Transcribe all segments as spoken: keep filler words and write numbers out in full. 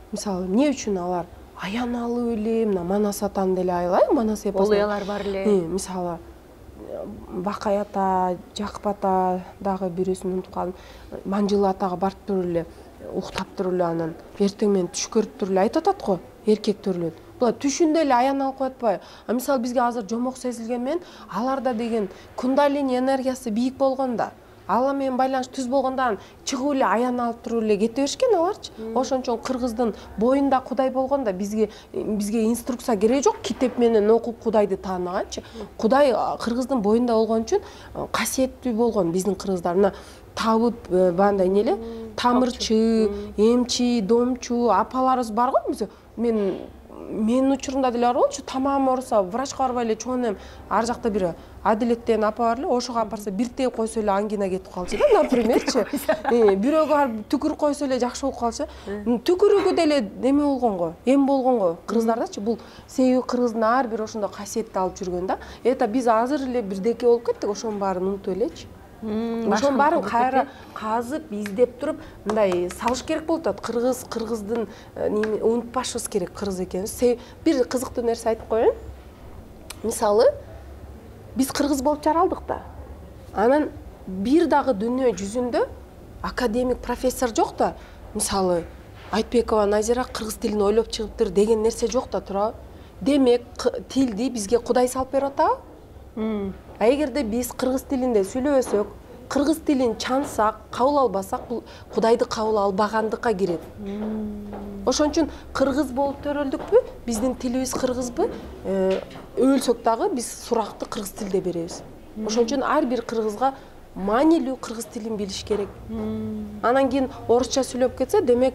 мисалы эмне үчүн алар аян алып эле мына манас атаны деле айлай, манас эпосунда олуялар бар эле. Мисалы Бакай ата, Жакып ата дагы бирөөсүн унутуп калдым. Манжыл атага барып туруп эле уктап туруп эле анан эртең менен түш көрүп туруп эле айтып атат го, эркек төрөлөт. Булар түшүндө эле аян алып коет атпайбы? А мисалы бизге азыр жомок сезилген менен аларда деген кундалини энергиясы бийик болгондо, Алла менен байланыш түз болгондо чыгып эле аян алып туруп эле кете беришкен аларчы. Ошончон кыргыздын боюнда Кудай болгондо бизге бизге инструкция кереги жок, китеп менен окуп Кудайды тааныганчы. Кудай кыргыздын боюнда болгон үчүн касиеттүү болгон биздин кыргыздар. Мына табыт бандай эмне эле? Тамырчы, эмчи, домчу апаларыбыз бар го. Мен Менин учурумда деле бар болчу, тамам ооруса врачка барбай эле чоң эм ар жакта бир Адилет деген апа бар эле, ошого алып барса бир тегип койсо эле ангина кетип калчу да, напримерчи. Бирөөгө барып түкүрүп койсо эле жакшы болуп калчу. Түкүрүүгө деле эме болгон го, эм болгон го кыргыздардачы. Бул себеби кыргыздын ар бир ошондой касиетти алып жүргөн да. Это биз азыр эле бирдеке болуп кеттик, ошонун баарын унутуп элечи. Ошонун баарын кайра казып, издеп туруп, мындай салыш керек болуп атат. Кыргыз, кыргыздын унутпашыбыз керек кыргыз экенибиз. Бир кызыктуу нерсе айтып коеюн. Мисалы, биз кыргыз болуп жаралдык да. Анан бир дагы дүйнө жүзүндө академик профессор жок да. Мисалы, Айтбекова Назира кыргыз тилин ойлоп чыгыптыр деген нерсе жок да, тура. Демек, тилди бизге Кудай салып берип атабы? А эгерде биз кыргыз тилинде сүйлөбөсөк, кыргыз тилин чансак, кабыл албасак, бул Кудайды кабыл албагандыкка кирет. Ошон үчүн кыргыз болуп төрөлдүкпү? Биздин тилибиз кыргызбы? Өлсөк дагы биз суракты кыргыз тилде беребиз. Ошон үчүн ар бир кыргызга маанилүү кыргыз тилин билиш керек. Анан кийин орусча сүйлөп кетсе, демек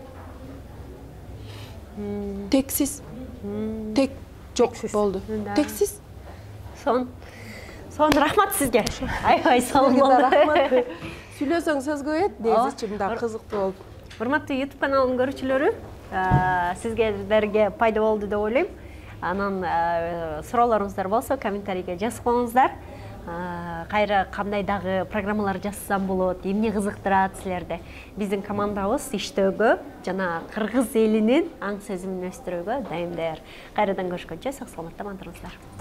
тексиз. Тек жок болду. Тексиз. Сон Сон рахмат сизге. Аябай сонун болду. Сүйлөсөң сөз көбөйөт, негизичи мындай кызыктуу болду. Урматтуу YouTube каналынын көрүүчүлөрү, сизге пайда болду деп ойлойм. Анан суроолоруңуздар болсо комментарийге жазып коюңуздар. Кайра кандай дагы программалар жазсам болот, эмне кызыктырат силерди? Биздин командабыз иштөөгө жана кыргыз элинин аң сезимин өстүрүүгө дайым даяр. Кайрадан көрүшкөнчө сак саламатта болуңуздар.